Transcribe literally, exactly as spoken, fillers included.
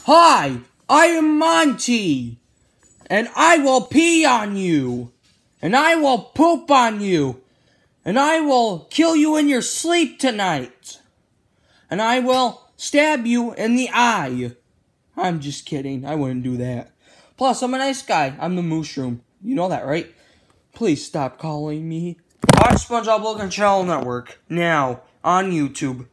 Hi, I am Monty, and I will pee on you, and I will poop on you, and I will kill you in your sleep tonight, and I will stab you in the eye. I'm just kidding, I wouldn't do that. Plus, I'm a nice guy, I'm the mushroom. You know that, right? Please stop calling me. Watch Spongebob Logan Channel Network, now, on YouTube.